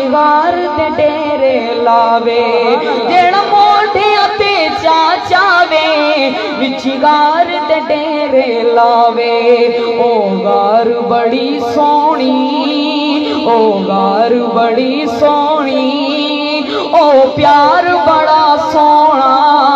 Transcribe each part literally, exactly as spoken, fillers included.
विचगार दे डेरे लावे जेड़ा मोढ़ियां ते चाचावे विचगार दे डेरे लावे ओ गार बड़ी सोहनी ओ गार बड़ी सोहनी ओ प्यार बड़ा सोहना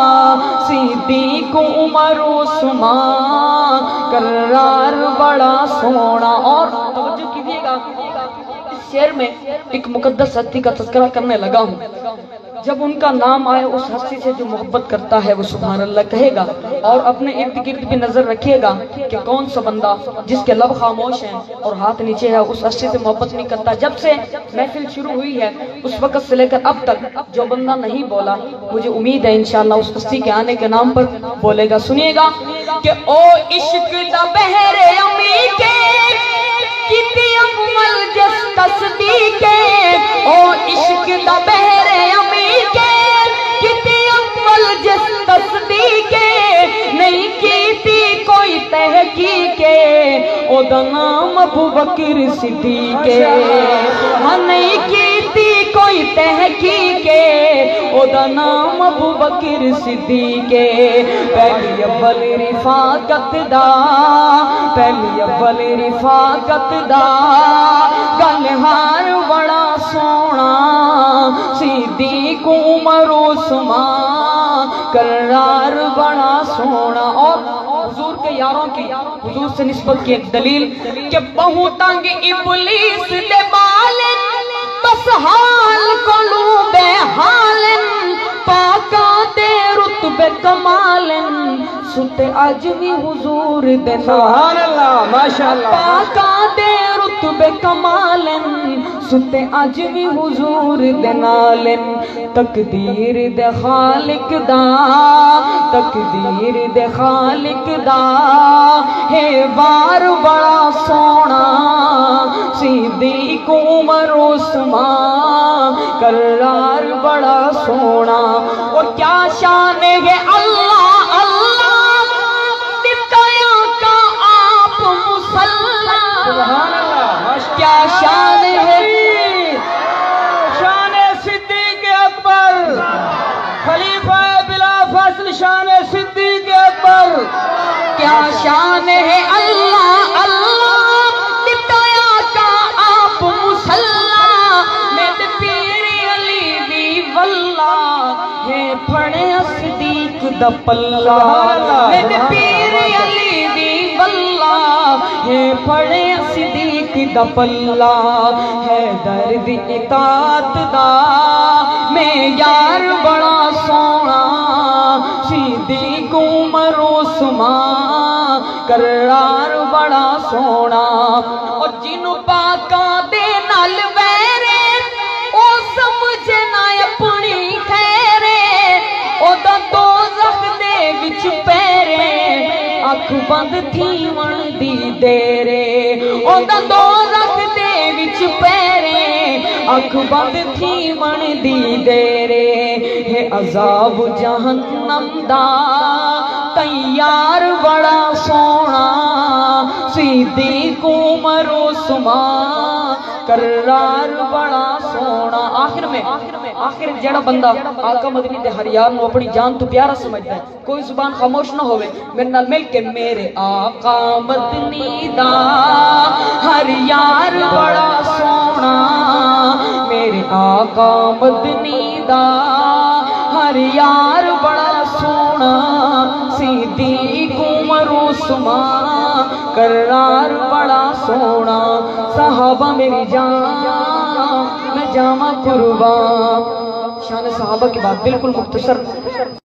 सिद्दीक उमर उस्मान करार बड़ा सोहना। और तवज्जो कीजिएगा, इस शेर में एक मुकद्दस हस्ती का तज़किरा करने लगा हूँ। जब उनका नाम आए उस हस्ती से जो मोहब्बत करता है वो सुभान अल्लाह कहेगा। और अपने इर्द गिर्द भी नजर रखिएगा कि कौन सा बंदा जिसके लब खामोश हैं और हाथ नीचे है उस हस्ती से मोहब्बत नहीं करता। जब से महफिल शुरू हुई है उस वक्त से लेकर अब तक जो बंदा नहीं बोला, मुझे उम्मीद है इंशाअल्लाह उस हस्ती के आने के नाम पर बोलेगा। सुनिएगा कि ओ इश्क दा बहरे अमी के कितनी अमल जस तस्दीके ओ इश्क दा बहरे अमी के कितनी अमल जस तस्दीके नहीं कीती कोई तहकीके ओदा नाम अबू बकर सिद्दीके हाँ नहीं कीती कोई तहकीके ओदा नाम अबू बकर सिद्दीके पहली अव्वल रिफाकत दा पहली अव्वल रिफाकत दा गलहार बड़ा सोहना सिद्दीक उमर उस्मान करार बड़ा सोहना। और हुजूर के यारों की हुजूर से निस्बत की एक दलील कि बहु तंग इबलीस दे बालन बस हाल कोलू बेहालन पाका दे रुतबे कमालन सुते अज भी हुजूर दे सुभान अल्लाह माशाअल्लाह पाका दे रुतबे कमालन सुते अज भी हुजूर दे नालन तकदीर दे खालिक दा तकदीर दे खालिक दा है वार बड़ा सोहना सिद्दीक उमर उस्मान करार बड़ा सोहना। और क्या शान है अल्लाह अल्लाह दिखाया का आप मुसल्ला सुभान अल्लाह क्या शान है शान सिद्दीक अकबर खलीफा बिला फस्ल शान सिद्दीक अकबर क्या शान है अल्लाह अल्लाह दिखाया का आप मुसल्ला मेरे पीर अली दी वल्ला है फड़े सिद्दीक दा पल्ला मेरे पीर अली दी वल्ला है फड़े सिद्दीक दा पल्ला है दर्द इतात दा मैं यार बड़ा सोहना सिद्दीक उमर उस्मान करार बड़ा सोहना। और जिन्हों पाका दे नाल वैरे ओ समझे ना अपनी खैरे ओदा दोज़ख दे विच पैरे अख बंद थी वन दी देरे ओदा दोज़ख दे विच पैरे अख बंद थी वन दी देरे है अज़ाब जहन्नम दा तैयार बड़ा सोहना सिद्दीक उमर उस्मान करार बड़ा सोहना। आखिर में आखिर जेड़ा बंदा आका मदनी दे हर यार नु अपनी जान तो प्यारा समझदा है कोई जुबान खामोश ना होवे मेरे नाल मिल के मेरे आका मदनी दा हर यार बड़ा सोहना मेरे आका मदनी दा हर यार बड़ा सोहना सिद्दीक उमर उस्मान करार बड़ा सोहना। सहाबा मेरी जान मैं जामा कुर्बान। शान सहाबा की बात बिल्कुल मुख्तसर